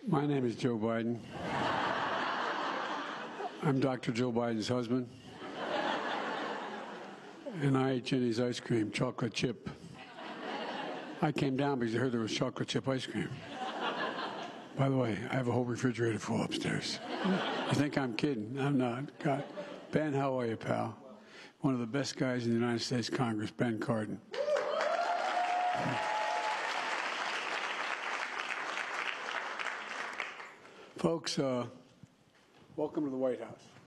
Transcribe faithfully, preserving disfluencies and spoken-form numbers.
My name is Joe Biden. I'm Doctor Joe Biden's husband. And I ate Jeni's ice cream, chocolate chip. I came down because I heard there was chocolate chip ice cream. By the way, I have a whole refrigerator full upstairs. You think I'm kidding? I'm not. God. Ben, how are you, pal? One of the best guys in the United States Congress, Ben Cardin. Folks, uh, welcome to the White House.